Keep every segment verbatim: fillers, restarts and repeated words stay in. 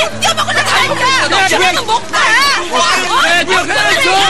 뛰어먹으려고 하니까 너는 못 가. 네, 니가 그냥 줘.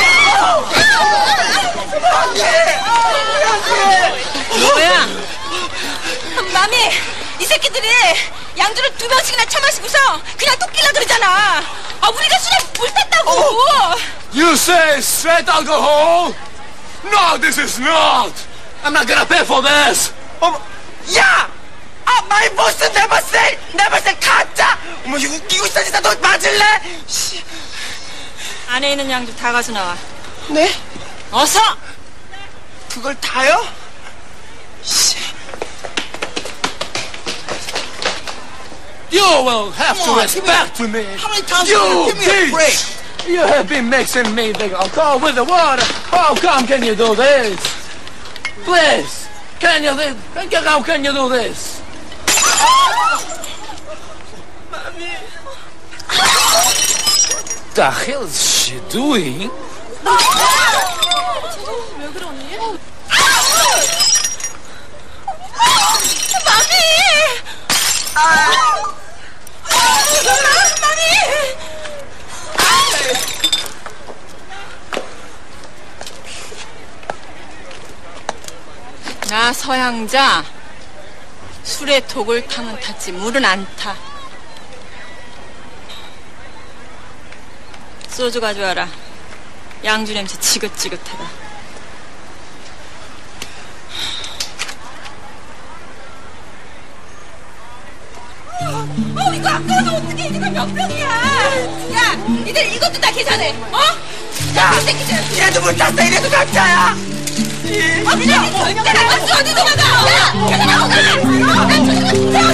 뭐야? 마미, 이 새끼들이 양주를 두 병씩이나 처마시고서 그냥 뚝끼려 그러잖아. 아, 우리가 술에 불탔다고. You say straight alcohol? No, this is not. I'm not gonna pay for this. 어머, 야! 아, my boss never say, never say 가짜. 어머, 이거 웃기고 있어 진짜. 너 맞을래? 씨. 안에 있는 양주 다 가서 나와. 네? 어서. 그걸 다요? 씨. You will have to respect me. How many times You give me a break? bitch! You have been mixing me the alcohol with the water. How come can you do this? Please, can you do? How can you do this? The hell is she doing? 왜 그러니? 마미! 마미! 나 서양자 술에 독을 타면 탔지 물은 안 타. 소주 가져와라. 양주 냄새 지긋지긋하다. 어, 이거 아까워서 어떻게 이거 몇 병이야? 야, 니들 이것도 다 계산해. 어? 야, 이 새끼들. 이래도 못 탔어. 이래도 가짜야. 아, 그냥 내가 박수 어디서 나가? 야, 내가 나오가. 나 저기가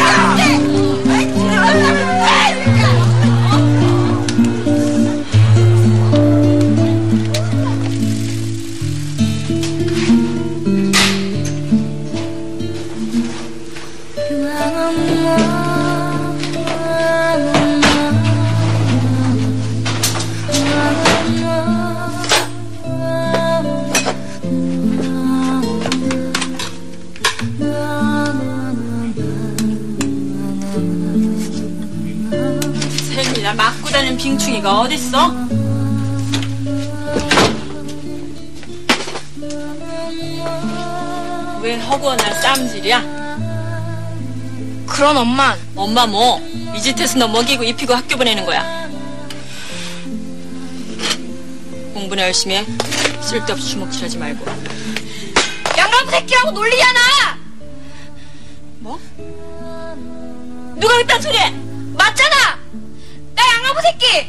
나 맞고 다니는 빙충이가 어딨어? 왜 허구한 날 쌈질이야? 그런 엄마. 엄마 뭐? 이 짓해서 너 먹이고 입히고 학교 보내는 거야. 공부나 열심히 해. 쓸데없이 주먹질하지 말고. 양가부 새끼라고 놀리잖아. 뭐? 누가 그딴 소리 해? 맞잖아. 나 양가부 새끼.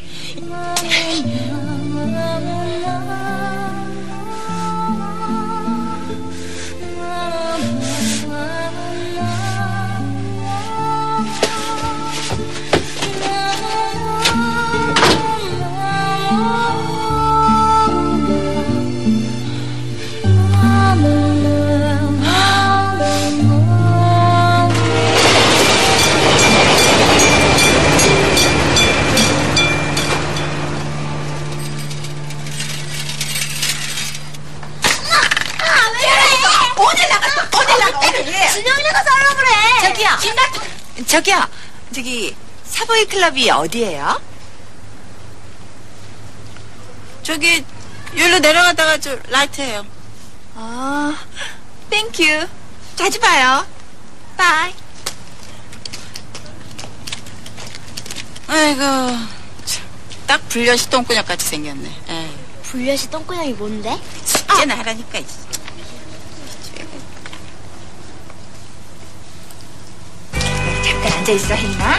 진영이 나가서 하려고 그래. 저기요. 저기요. 저기 사보이 클럽이 어디예요? 저기 여기로 내려가다가 저 라이트예요. 아, 땡큐. 자주 봐요. 바이. 아이고, 딱 불려시 똥꾸녕 같이 생겼네. 에이. 불려시 똥꾸녕이 뭔데? 숙제나 하라니까. 잠깐 앉아있어, 혜인아.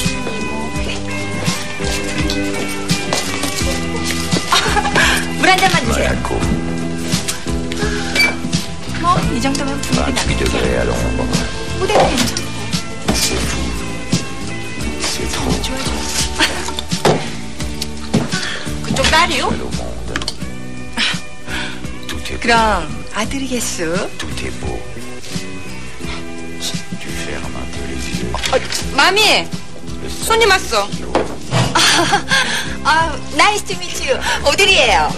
물 한 잔만 주세요. 뭐, 이 정도면 분위기 나겠죠. 무대도 괜찮고. 그쪽 딸이요? 그럼 아들이겠어? 어, 마미, 손님 왔어. 아, 나이스 투 미츠 유. 오들이에요.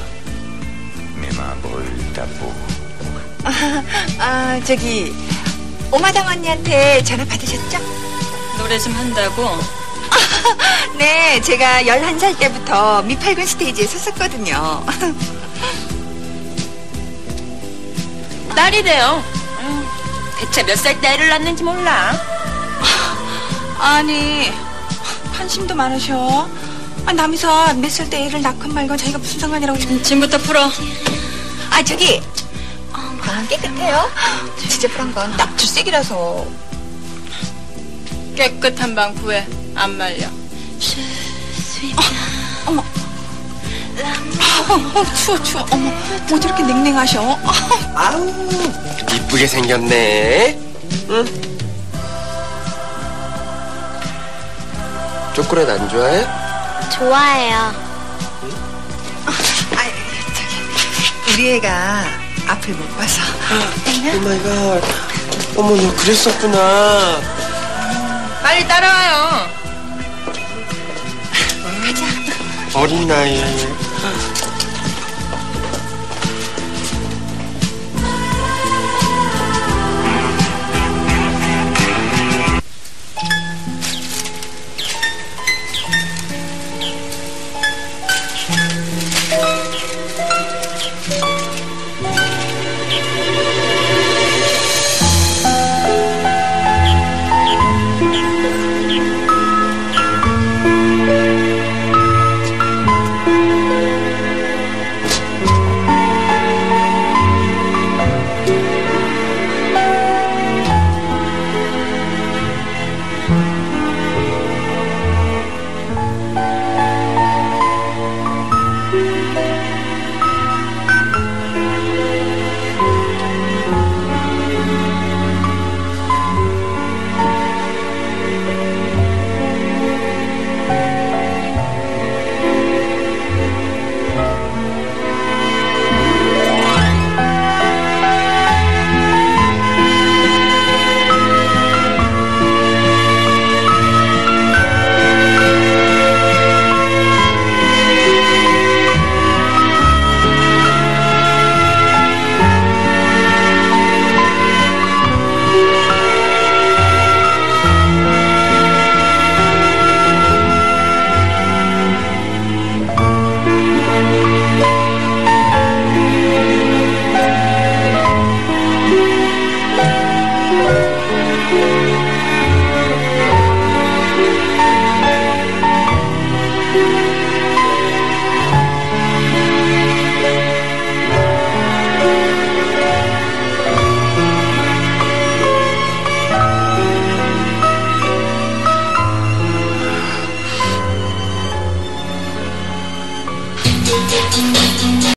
아, 아, 저기 오마당 언니한테 전화 받으셨죠? 노래 좀 한다고. 네, 제가 열한 살 때부터 미팔군 스테이지에 섰었거든요. 딸이래요. 음, 대체 몇 살 때 애를 낳는지 몰라. 아니, 관심도 많으셔. 아, 남이서 몇 살 때 애를 낳건 말건 자기가 무슨 상관이라고. 지금부터 풀어. 아, 저기, 방은 깨끗해요? 지저분한 건 딱 주색이라서. 깨끗한 방 구해. 안 말려. 어머. 어, 어, 추워, 추워. 어머, 뭐 저렇게 냉랭하셔? 아우, 이쁘게 생겼네. 응? 초콜릿 안 좋아해? 좋아해요. 아이, 저기, 우리 애가 앞을 못 봐서. 오 마이 갓. 어머, 너 그랬었구나. 빨리 따라와요. 어린 나이에